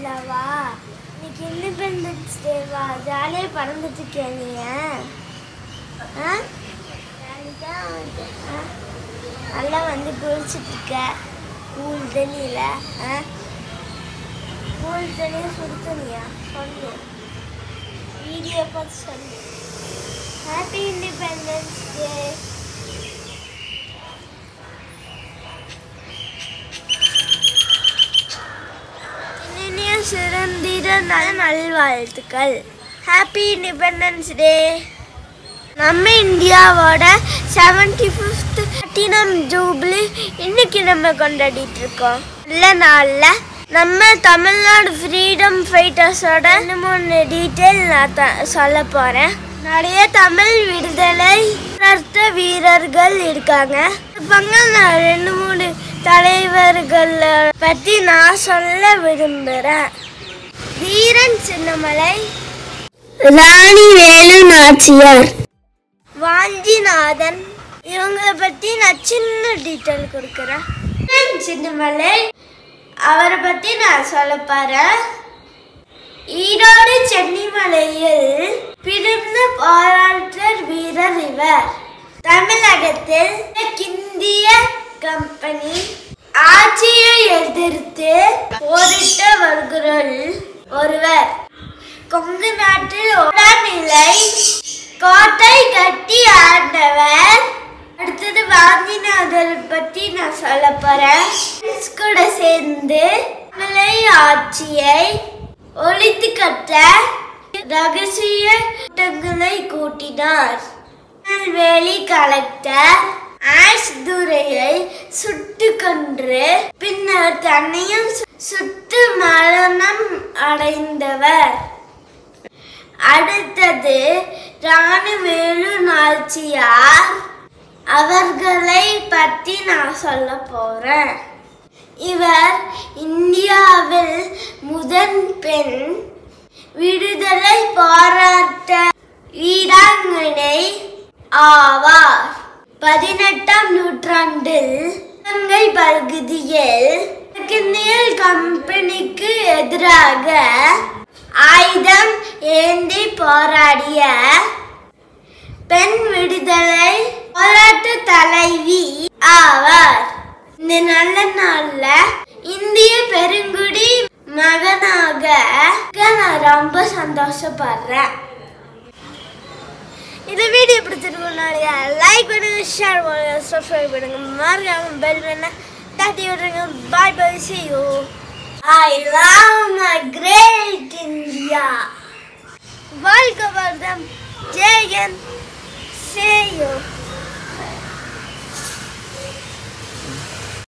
சொல்லவா? இன்னைக்கு இண்டிபெண்டன்ஸ் டேவா? ஜாலியாக பறந்துட்டு இருக்கியா நீ? நல்லா வந்து குளிச்சுட்டு இருக்க கூல் தண்ணியில். கூல் தண்ணியை சுடு தண்ணியா? சொல்லு, வீடியோ பார்த்து சொல்லு. Happy independence day. சுதந்திர நல்வாழ்த்துக்கள். Happy independence day. நம்ம இந்தியாவோட 75th பிளாட்டினம் ஜூப்ளி இன்னைக்கு நம்ம கொண்டாடிட்டு இருக்கோம். நல்ல நாளில் நம்ம தமிழ்நாடு ஃப்ரீடம் ஃபைட்டர்ஸோட 3 டீட்டெயில் நான் சொல்ல போகிறேன். நிறைய தமிழ் விடுதலை வீரர்கள் இருக்காங்க. நான் 2-3 தலைவர்கள் பற்றி நான் சொல்ல விரும்புகிறேன். வீரன் சின்னமலை, ராணி வேலு நாச்சியார், வாஞ்சிநாதன், இவங்களை பற்றி நான் சின்ன டீட்டெயில் கொடுக்குறேன். வீரன் சின்னமலை அவரை பற்றி நான் சொல்ல போகிறேன். ஈரோடு சென்னிமலையில் பிறந்த போராட்ட வீரர் இவர். தமிழகத்தில் இந்திய கம்பெனி ஆட்சியை எதிர்த்து போரிட்டவர்களுள் ஒருவர். கொங்கு நாட்டில் நிலை கோட்டை கட்டி ஆண்டவர். அடுத்தது வாஞ்சிநாதர் பற்றி நான் சொல்ல போறேன். கூட சேர்ந்து மலை ஆட்சியை ஒழித்து கட்ட ரகசிய கூட்டங்களை கூட்டினார். வேலி கலெக்டர் துரையை சுட்டு கொன்று பின்னர் தன்னையும் சுட்டு மரணம் அடைந்தவர். அடுத்தது ராணி வேலு நாச்சியார், அவர்களை பற்றி நான் சொல்ல போறேன். இவர் இந்தியாவில் முதல் பெண் விடுதலை போராட்ட வீராங்கனை ஆவார். 18ஆம் நூற்றாண்டில் இலங்கை பகுதியில் கிழக்கிந்திய கம்பெனிக்கு எதிராக ஆயுதம் ஏந்தி போராடிய பெண் விடுதலை போராட்ட தலைவி ஆவார். இந்த நல்ல நாள்ல இந்திய பெருங்குடி மகனாக நான் ரொம்ப சந்தோஷப்படுறேன். இந்த வீடியோ பிடிச்சிருக்கோம், லைக் பண்ணுங்க, ஷேர் பண்ணுங்க, சப்ஸ்கிரைப் பண்ணுங்க, மறக்காம பெல் பண்ண தட்டி விடுங்க. பாய் பாய், see you. I love my